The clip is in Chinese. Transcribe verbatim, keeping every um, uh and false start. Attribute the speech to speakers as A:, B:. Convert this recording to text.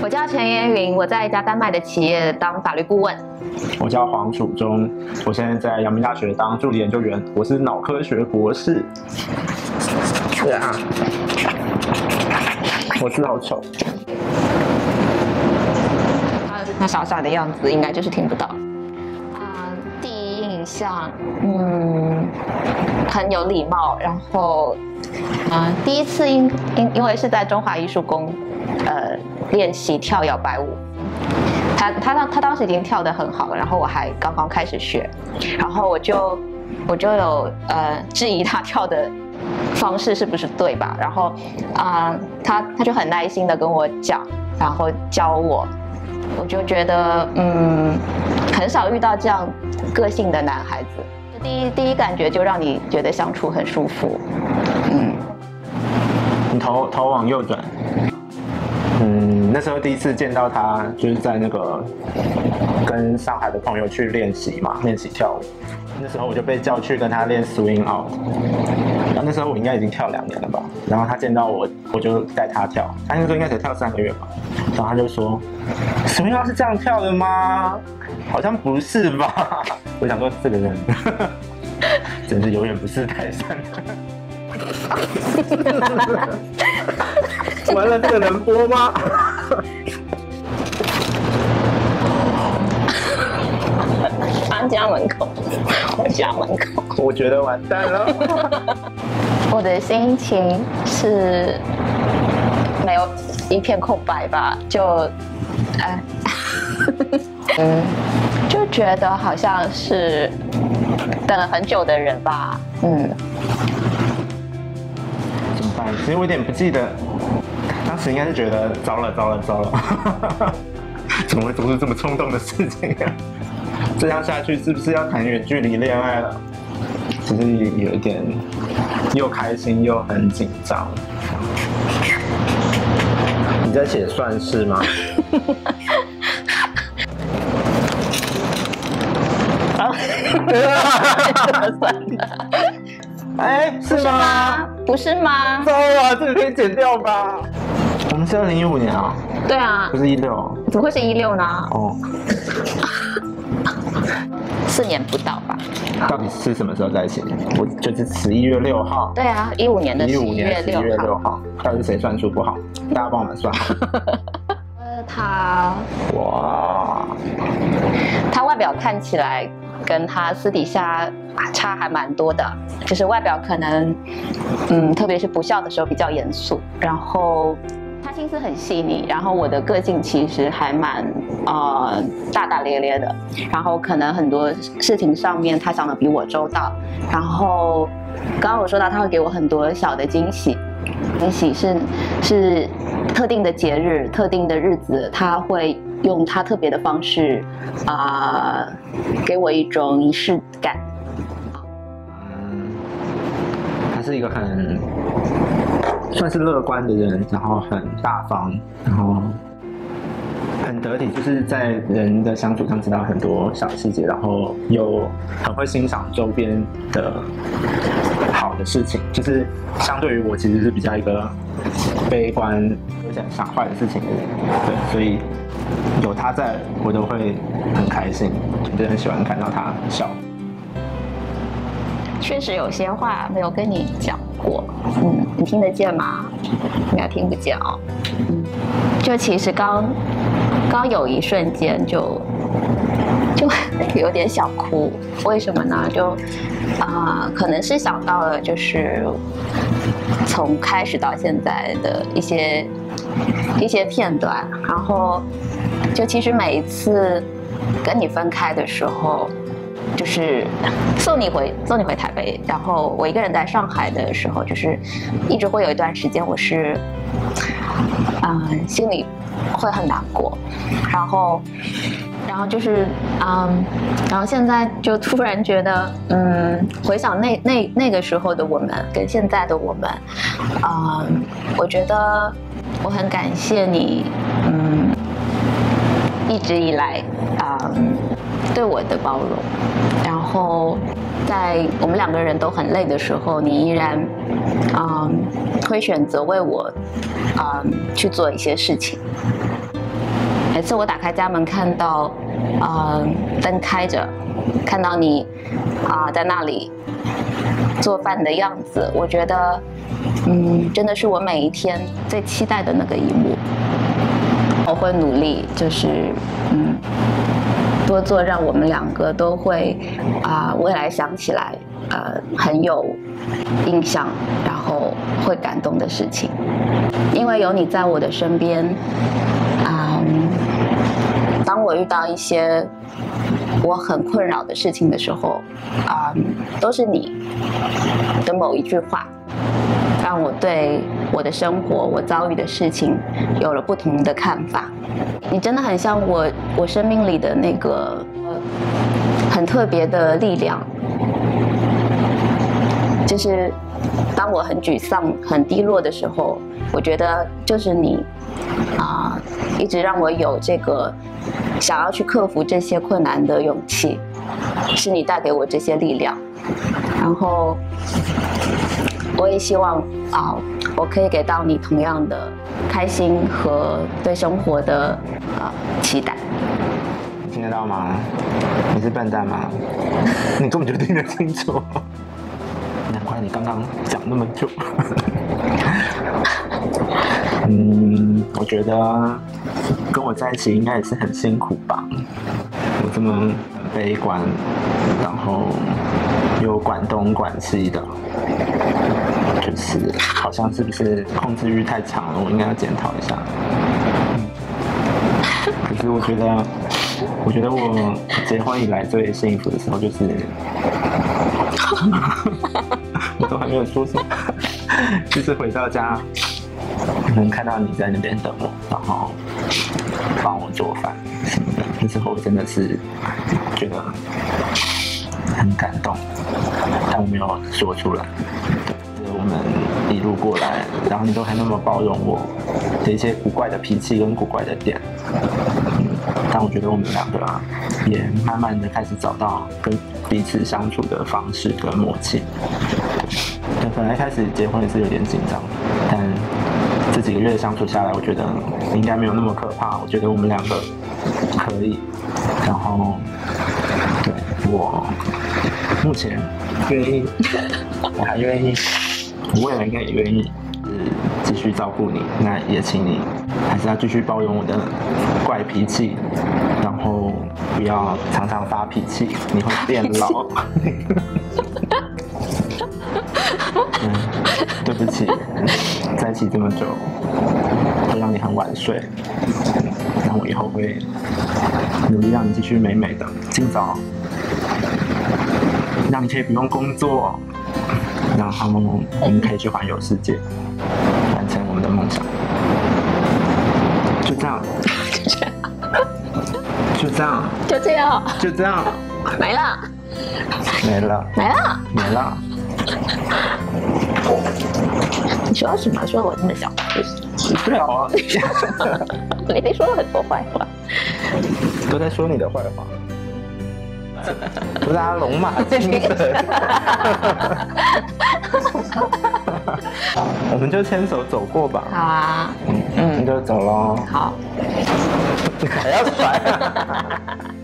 A: 我叫陈妍云，我在一家丹麦的企业当法律顾问。
B: 我叫黄楚忠，我现在在阳明大学当助理研究员，我是脑科学博士。是啊，我字好丑。
A: 那傻傻的样子，应该就是听不到。啊、呃，第一印象，嗯，很有礼貌，然后，啊、呃，第一次因因因为是在中华艺术宫，呃，练习跳摇摆舞。他他他当时已经跳得很好了，然后我还刚刚开始学，然后我就我就有呃质疑他跳的方式是不是对吧？然后啊、呃，他他就很耐心的跟我讲，然后教我。我就觉得，嗯，很少遇到这样个性的男孩子。第一第一感觉就让你觉得相处很舒服。嗯，
B: 你头头往右转。嗯，那时候第一次见到他，就是在那个跟上海的朋友去练习嘛，练习跳舞。那时候我就被叫去跟他练 swing out， 然后那时候我应该已经跳两年了吧。然后他见到我，我就带他跳。他那时候应该才跳三个月吧。然后他就说 swing out 是这样跳的吗？好像不是吧。我想说这个人真是永远不是台山的。完了，这个能播吗？
A: 他家门口，我家门口，
B: 我觉得完蛋了。
A: 我的心情是没有一片空白吧，就，哎，嗯，就觉得好像是等了很久的人吧，嗯。
B: 怎么办？其实我有点不记得，当时应该是觉得糟了，糟了，糟了，怎么会做出这么冲动的事情啊？这样下去是不是要谈远距离恋爱了？其实有一点又开心又很紧张。你在写算式吗？
A: 怎么算的？
B: 哎，是吗？
A: 不是吗？
B: 糟啊，这个可以剪掉吧？我们是二零一五年啊。
A: 对啊。
B: 不是一六。
A: 怎么会是一六呢？
B: 哦。
A: 四年不到吧？
B: 到底是什么时候在一起？我就是十一月六号。
A: 对啊，一五年的十
B: 一五年十一月六号。到底是谁算数不好？大家帮我们算好。
A: 呃，他
B: 哇，
A: 他外表看起来跟他私底下差还蛮多的，就是外表可能，嗯，特别是不笑的时候比较严肃，然后。他心思很细腻，然后我的个性其实还蛮呃大大咧咧的，然后可能很多事情上面他想的比我周到，然后刚刚我说到他会给我很多小的惊喜，惊喜是是特定的节日、特定的日子，他会用他特别的方式啊、呃、给我一种仪式感。
B: 嗯，他是一个很。算是乐观的人，然后很大方，然后很得体，就是在人的相处上知道很多小细节，然后又很会欣赏周边的好的事情。就是相对于我，其实是比较一个悲观、有点想坏的事情的人，对，所以有他在，我都会很开心，就很喜欢看到他笑。
A: 确实有些话没有跟你讲过，嗯，你听得见吗？应该听不见哦。嗯，就其实刚刚有一瞬间就就有点想哭，为什么呢？就啊、呃，可能是想到了就是从开始到现在的一些一些片段，然后就其实每一次跟你分开的时候。就是送你回送你回台北，然后我一个人在上海的时候，就是一直会有一段时间我是，嗯、呃，心里会很难过，然后，然后就是嗯，然后现在就突然觉得，嗯，回想那那那个时候的我们跟现在的我们，嗯，我觉得我很感谢你，嗯，一直以来，嗯。对我的包容，然后在我们两个人都很累的时候，你依然，嗯，会选择为我，嗯，去做一些事情。 每次我打开家门看到，呃，灯开着，看到你啊、呃、在那里做饭的样子，我觉得，嗯，真的是我每一天最期待的那个一幕。我会努力，就是嗯，多做让我们两个都会啊、呃、未来想起来呃很有印象，然后会感动的事情。因为有你在我的身边，啊、嗯，当我遇到一些我很困扰的事情的时候，啊、嗯，都是你的某一句话，让我对我的生活、我遭遇的事情有了不同的看法。你真的很像我，我生命里的那个呃很特别的力量。就是当我很沮丧、很低落的时候，我觉得就是你啊、呃，一直让我有这个想要去克服这些困难的勇气，是你带给我这些力量。然后我也希望啊、呃，我可以给到你同样的开心和对生活的啊、呃、期待。
B: 听得到吗？你是笨蛋吗？你根本就听得清楚。难怪你刚刚讲那么久。嗯，我觉得跟我在一起应该也是很辛苦吧。我这么悲观，然后又管东管西的，就是好像是不是控制欲太强了？我应该要检讨一下。可是我觉得，我觉得我结婚以来最幸福的时候就是。我都还没有说什么，就是回到家能看到你在那边等我，然后帮我做饭什么的，那时候我真的是觉得很感动，但我没有说出来。对，我们一路过来，然后你都还那么包容我的一些古怪的脾气跟古怪的点。但我觉得我们两个啊，也慢慢的开始找到跟彼此相处的方式跟默契。对，本来开始结婚也是有点紧张，但这几个月相处下来，我觉得应该没有那么可怕。我觉得我们两个可以，然后对我目前愿意，我还愿意，我未来应该也愿意，是继续照顾你。那也请你还是要继续包容我的怪脾气，然后不要常常发脾气，你会变老。嗯，对不起，在一起这么久，会让你很晚睡。那我以后会努力让你继续美美的，今早让你可以不用工作，然后我们可以去环游世界，完成我们的梦想。就这样，就这样，
A: 就这样，
B: 就这样，
A: 没了，
B: 没了，
A: 没了，
B: 没了。
A: 你说什么？说我那么小？
B: 对啊，
A: 你明明说了很多坏话，
B: 都在说你的坏话。不是啊，龙马精神。我们就牵手走过吧。
A: 好啊，
B: 嗯嗯，那就走喽。
A: 好，
B: 你还要甩啊？